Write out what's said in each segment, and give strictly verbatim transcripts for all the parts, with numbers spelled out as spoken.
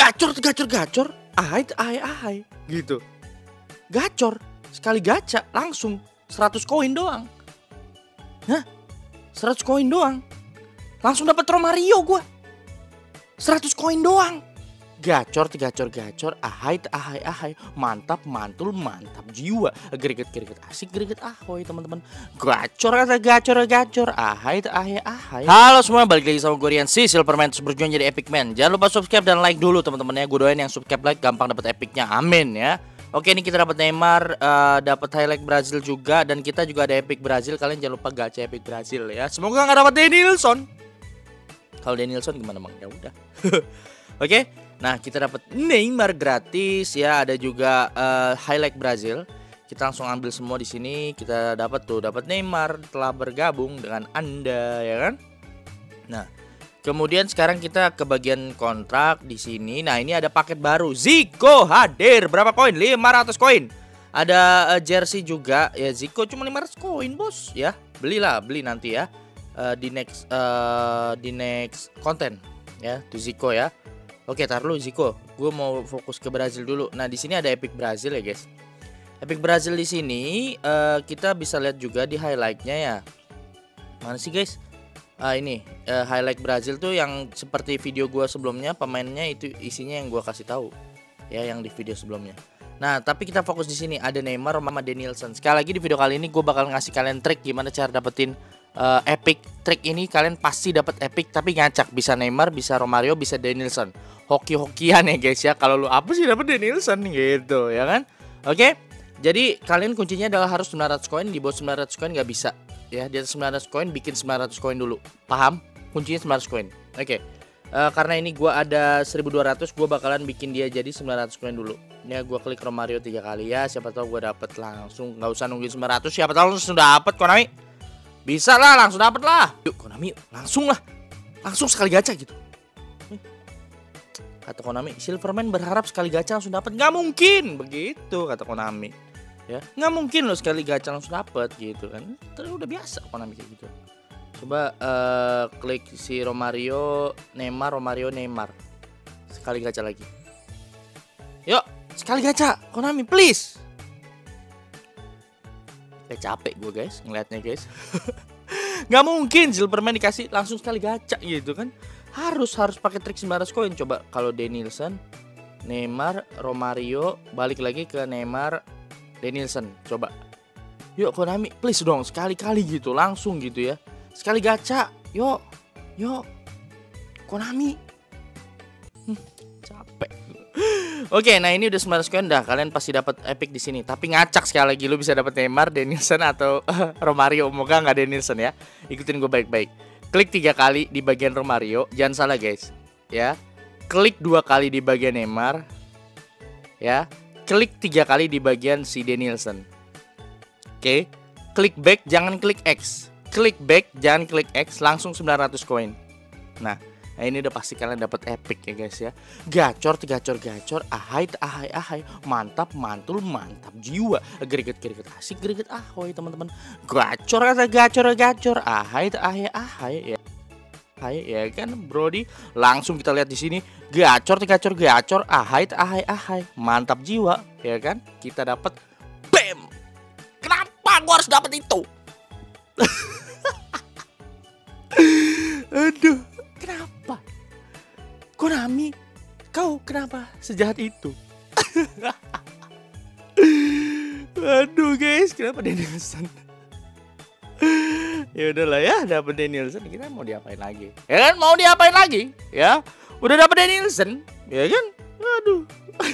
Gacor, gacor, gacor. Ahai, ahai, ahai. Gitu. Gacor. Sekali gacha langsung seratus koin doang. Hah? seratus koin doang. Langsung dapat Romario gua. seratus koin doang. Gacor, gacor, gacor. Ahai, ahai, ahai. Mantap, mantul, mantap jiwa. Greget, greget, asik, greget, ahoy teman-teman. Gacor, kata gacor, gacor. Ahai, ahai, ahai. Halo semua, balik lagi sama gue Rian si Silverman, terus berjuang jadi Epic Man. Jangan lupa subscribe dan like dulu teman-teman ya. Gue doain yang subscribe like gampang dapat epicnya. Amin ya. Oke, ini kita dapat Neymar, uh, dapat highlight Brazil juga, dan kita juga ada Epic Brazil. Kalian jangan lupa gacha Epic Brazil ya. Semoga nggak dapat Denilson. Kalau Denilson gimana bang? Ya udah. Oke, nah kita dapat Neymar gratis ya. Ada juga uh, highlight Brazil. Kita langsung ambil semua di sini. Kita dapat tuh, dapat Neymar telah bergabung dengan Anda ya kan. Nah, kemudian sekarang kita ke bagian kontrak di sini. Nah, ini ada paket baru. Zico hadir. Berapa koin? lima ratus koin. Ada uh, jersey juga ya. Zico cuma lima ratus koin, Bos ya. Belilah, beli nanti ya. Uh, di next uh, di next konten ya, tuh Zico ya. Oke, tar lu Zico. Gue mau fokus ke Brazil dulu. Nah, di sini ada Epic Brazil ya, guys. Epic Brazil di sini uh, kita bisa lihat juga di highlightnya ya. Mana sih, guys? Ah, ini uh, highlight Brazil tuh yang seperti video gue sebelumnya, pemainnya itu isinya yang gue kasih tahu ya, yang di video sebelumnya. Nah, tapi kita fokus di sini ada Neymar sama Denilson. Sekali lagi di video kali ini gue bakal ngasih kalian trik gimana cara dapetin uh, epic. Trik ini kalian pasti dapat epic tapi ngacak, bisa Neymar, bisa Romario, bisa Denilson. Hoki-hokian ya guys ya. Kalau lu apa sih dapat Denilson gitu ya kan? Oke. Jadi kalian kuncinya adalah harus sembilan ratus koin, di bawah sembilan ratus koin nggak bisa. Ya, di atas sembilan ratus koin bikin sembilan ratus koin dulu. Paham? Kuncinya sembilan ratus koin. Oke. Uh, karena ini gua ada seribu dua ratus, gua bakalan bikin dia jadi sembilan ratus koin dulu. Ya, gua klik Romario tiga kali ya, siapa tahu gua dapet langsung, nggak usah nungguin sembilan ratus, siapa tahu langsung dapet Konami. Bisa lah, langsung dapet lah. Yuk Konami, langsung lah. Langsung sekali gacha gitu. Kata Konami, Silverman berharap sekali gacha langsung dapet. Nggak mungkin begitu kata Konami. Ya, nggak mungkin loh sekali gacha langsung dapet gitu kan. Terus udah biasa Konami kayak gitu. Coba uh, klik si Romario, Neymar, Romario, Neymar. Sekali gacha lagi. Yuk, sekali gacha, Konami please. Kayak capek gue guys, ngeliatnya guys. Nggak mungkin Silverman dikasih langsung sekali gacha gitu kan. Harus harus pakai trik sembilan ratus koin. Coba kalau Denilson, Neymar, Romario, balik lagi ke Neymar, Denilson. Coba. Yuk Konami please dong, sekali-kali gitu, langsung gitu ya. Sekali gacha, yuk, yuk, Konami. Hmm, capek. Oke, nah ini udah sembilan ratus koin dah. Kalian pasti dapat epic di sini. Tapi ngacak sekali lagi, lu bisa dapat Neymar, Denilson atau uh, Romario. Moga nggak Denilson ya. Ikutin gue baik-baik. Klik tiga kali di bagian Romario, jangan salah guys. Ya, klik dua kali di bagian Neymar. Ya, klik tiga kali di bagian si Denilson. Oke, klik back, jangan klik X. Klik back, jangan klik X, langsung sembilan ratus koin. Nah, nah ini udah pasti kalian dapat epic ya guys ya. Gacor, gacor, gacor, ahai, ahai, ahai, mantap, mantul, mantap jiwa. Greget, greget, asik, greget, ahoy teman-teman. Gacor, kata gacor, gacor, ahai, ahai, ahai ya. Hai ya kan Brody. Langsung kita lihat di sini. Gacor, gacor, gacor, ahai, ahai, ahai, mantap jiwa ya kan. Kita dapat bam. Kenapa gua harus dapat itu? Aduh, kenapa? Konami, kau kenapa sejahat itu? Aduh guys, kenapa Denilson? Ya udahlah ya, dapat Denilson, kita mau diapain lagi? Ya kan, mau diapain lagi? Ya, udah dapat Denilson, ya kan? Aduh.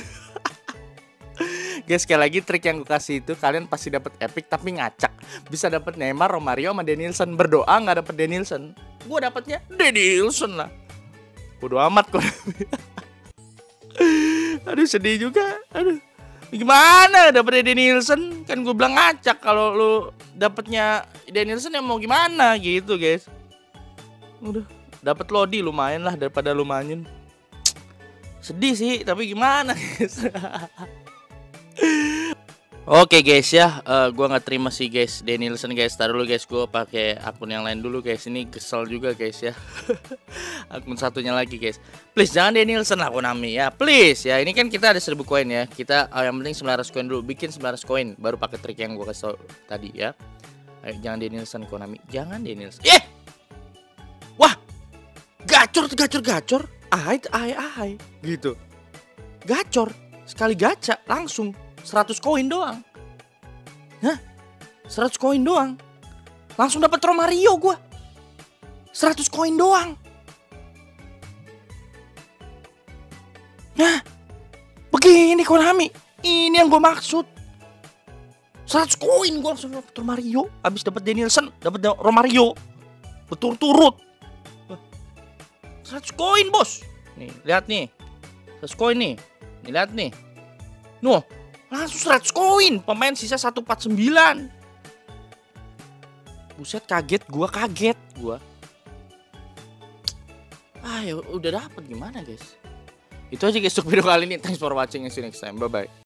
Guys, sekali lagi trik yang gue kasih itu kalian pasti dapat epic tapi ngacak. Bisa dapat Neymar, Romario sama Denilson. Berdoa nggak dapat Denilson. Gue dapatnya Denilson lah. Bodo amat kok. Aduh sedih juga. Aduh. Gimana dapetnya Denilson? Kan gue bilang ngacak. Kalau lu dapetnya Denilson ya mau gimana gitu guys. Udah dapat Lodi lumayan lah daripada lumayan. Sedih sih tapi gimana guys. Oke guys ya, eh, gua nggak terima sih guys Danielson guys. Taruh dulu guys, gua pakai akun yang lain dulu guys. Ini kesel juga guys ya. Akun satunya lagi guys. Please jangan Danielson lah Konami ya. Please ya. Ini kan kita ada seribu koin ya. Kita eh, yang penting sembilan ratus koin dulu. Bikin sembilan ratus koin baru pakai trik yang gua kasih tau tadi ya. Ayo, jangan Danielson Konami. Jangan Danielson. Eh! Wah! Gacor gacor gacor. Ahai ahai ahai gitu. Gacor. Sekali gacha langsung seratus koin doang. Hah? seratus koin doang. Langsung dapat Romario gua. seratus koin doang. Hah? Begini Konami. Ini yang gua maksud. seratus koin gua langsung dapat Romario, habis dapat Danielson, dapat Romario. Berturut-turut. seratus koin, Bos. Nih, lihat nih. seratus koin nih. Nih lihat nih. Nuh, langsung seratus koin. Pemain sisa seratus empat puluh sembilan. Buset, kaget gua, kaget gua. Ah, ya udah dapat gimana, guys? Itu aja guys untuk video kali ini. Thanks for watching. See you next time. Bye bye.